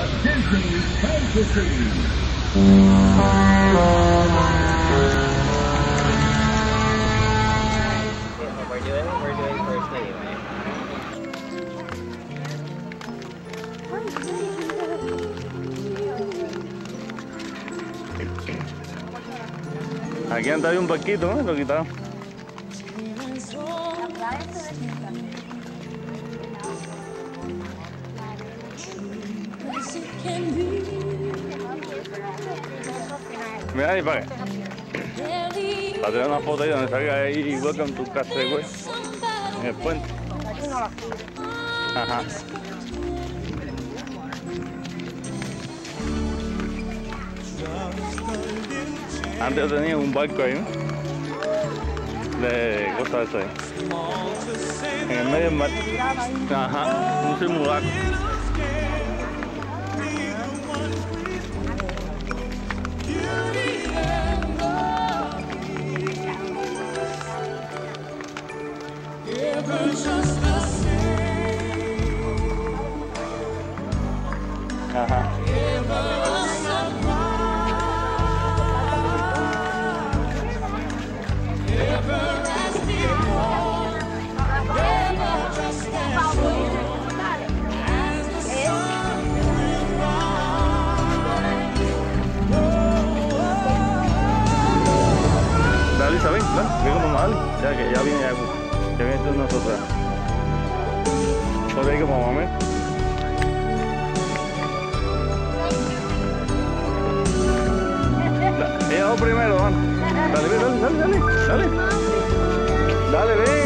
Disney Fantasy. We're doing first anyway. Aquí anda un barquito, ¿no? Lo quitaron. Mira ahí, para tener una foto ahí donde salga ahí Welcome to Castaway en el puente. Ajá. Antes tenía un barco ahí, ¿no? De cosas de eso ahí. En el medio del mar. Ajá, un simulacro. Ajá. Dale, Isabel, ven como dale, ya que ya viene con nosotros. Solo hay como mamá. Ella va primero, van. Dale, dale, dale, dale, dale. Dale, ven.